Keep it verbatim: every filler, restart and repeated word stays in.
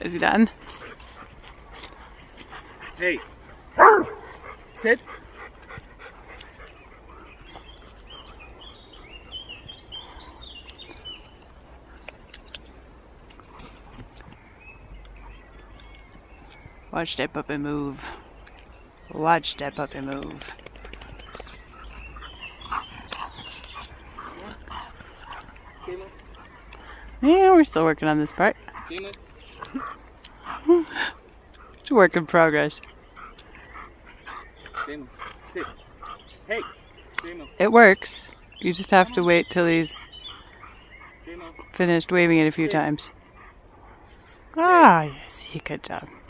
Is he done? Hey. Sit. Watch that puppy move. Watch that puppy move. Yeah, we're still working on this part. It's a work in progress. Sit. Hey. It works. You just have to wait till he's finished waving it a few times. Ah, yes, good job.